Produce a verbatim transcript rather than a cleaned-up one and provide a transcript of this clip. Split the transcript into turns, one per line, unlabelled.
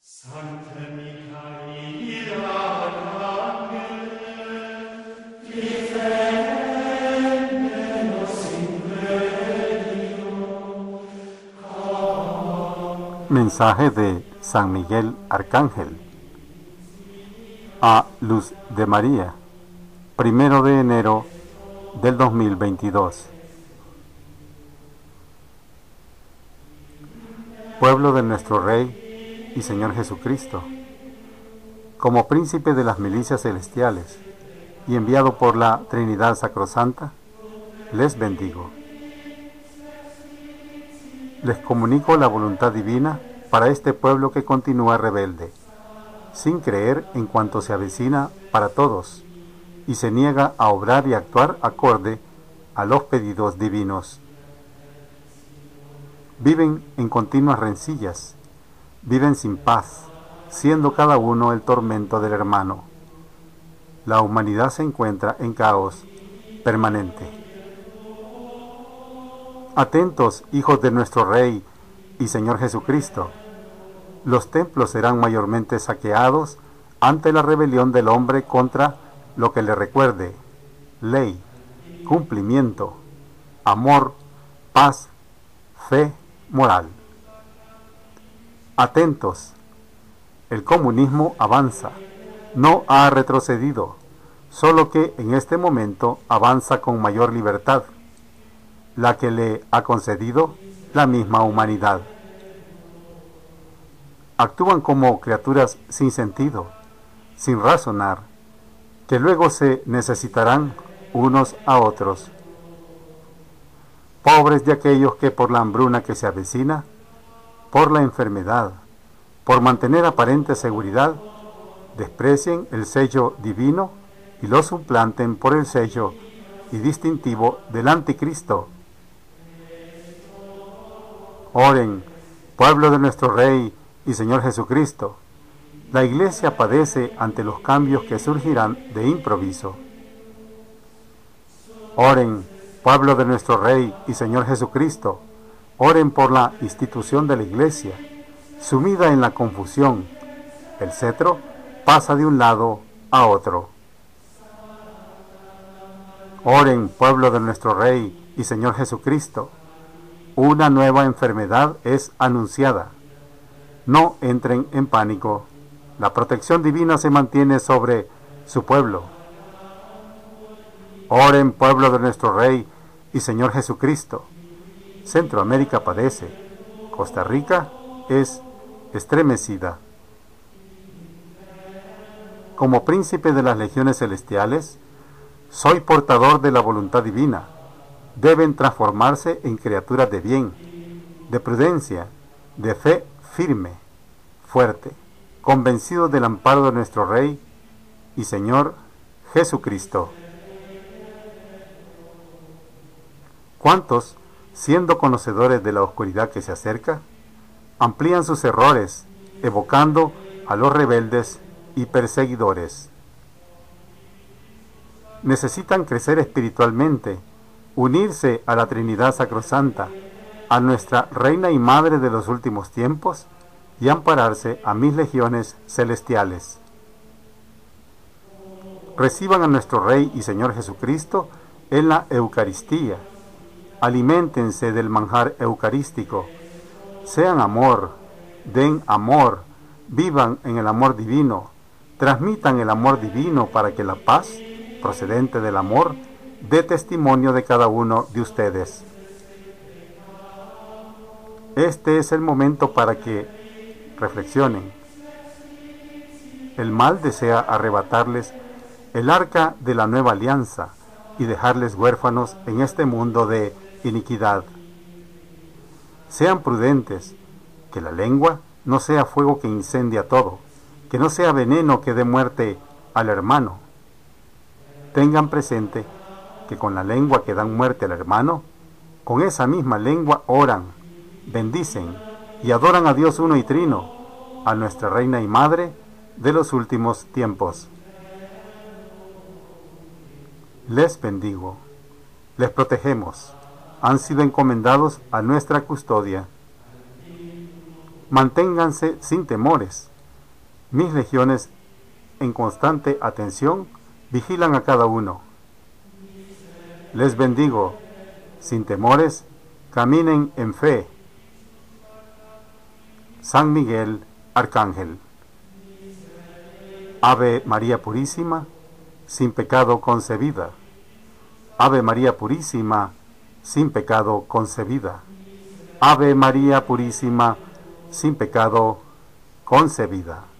Sancte Michael Arcangel, defendenos in medio.
Mensaje de San Miguel Arcángel a Luz de María, primero de enero del dos mil veintidós. Pueblo de nuestro Rey y Señor Jesucristo, como príncipe de las milicias celestiales y enviado por la Trinidad Sacrosanta, les bendigo. Les comunico la voluntad divina para este pueblo que continúa rebelde, sin creer en cuanto se avecina para todos, y se niega a obrar y actuar acorde a los pedidos divinos. Viven en continuas rencillas, viven sin paz, siendo cada uno el tormento del hermano. La humanidad se encuentra en caos permanente. Atentos, hijos de nuestro Rey y Señor Jesucristo. Los templos serán mayormente saqueados ante la rebelión del hombre contra lo que le recuerde: ley, cumplimiento, amor, paz, fe, moral. Atentos, el comunismo avanza, no ha retrocedido, solo que en este momento avanza con mayor libertad, la que le ha concedido la misma humanidad. Actúan como criaturas sin sentido, sin razonar, que luego se necesitarán unos a otros. Pobres de aquellos que por la hambruna que se avecina, por la enfermedad, por mantener aparente seguridad, desprecien el sello divino y lo suplanten por el sello y distintivo del anticristo. Oren, pueblo de nuestro Rey y Señor Jesucristo. La Iglesia padece ante los cambios que surgirán de improviso. Oren, pueblo de nuestro Rey y Señor Jesucristo. Oren por la institución de la Iglesia, sumida en la confusión. El cetro pasa de un lado a otro. Oren, pueblo de nuestro Rey y Señor Jesucristo. Una nueva enfermedad es anunciada. No entren en pánico. La protección divina se mantiene sobre su pueblo. Oren, pueblo de nuestro Rey y Señor Jesucristo. Centroamérica padece. Costa Rica es estremecida. Como príncipe de las legiones celestiales, soy portador de la voluntad divina. Deben transformarse en criaturas de bien, de prudencia, de fe firme, fuerte, convencidos del amparo de nuestro Rey y Señor Jesucristo. ¿Cuántos, siendo conocedores de la oscuridad que se acerca, amplían sus errores, evocando a los rebeldes y perseguidores? Necesitan crecer espiritualmente, unirse a la Trinidad Sacrosanta, a nuestra Reina y Madre de los últimos tiempos, y ampararse a mis legiones celestiales. Reciban a nuestro Rey y Señor Jesucristo en la Eucaristía. Aliméntense del manjar eucarístico. Sean amor, den amor, vivan en el amor divino, transmitan el amor divino para que la paz, procedente del amor, dé testimonio de cada uno de ustedes. Este es el momento para que reflexionen. El mal desea arrebatarles el arca de la nueva alianza y dejarles huérfanos en este mundo de iniquidad. Sean prudentes, que la lengua no sea fuego que incendia todo, que no sea veneno que dé muerte al hermano. Tengan presente que con la lengua que dan muerte al hermano, con esa misma lengua oran, bendicen y adoran a Dios uno y trino, a nuestra Reina y Madre de los últimos tiempos. Les bendigo, les protegemos, han sido encomendados a nuestra custodia. Manténganse sin temores, Mis legiones, en constante atención, vigilan a cada uno. Les bendigo, sin temores, caminen en fe. San Miguel, Arcángel. Ave María Purísima, sin pecado concebida. Ave María Purísima, sin pecado concebida. Ave María Purísima, sin pecado concebida.